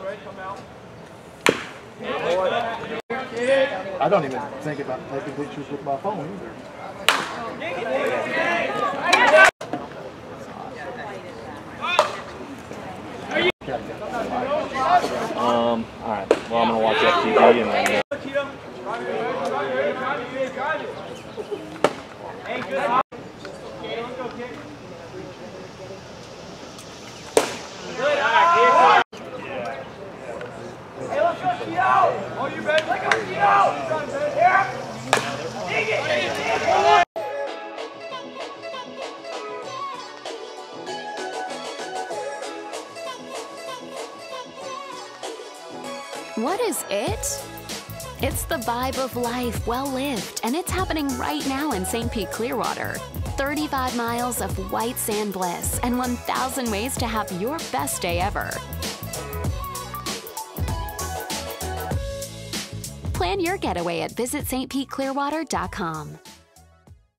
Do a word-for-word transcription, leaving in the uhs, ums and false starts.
I don't even think about taking pictures with my phone either. Um, alright. Well, I'm going to watch F T V and then... Uh, What is it? It's the vibe of life well lived, and it's happening right now in Saint Pete Clearwater. thirty-five miles of white sand bliss and one thousand ways to have your best day ever. Plan your getaway at visit st pete clearwater dot com.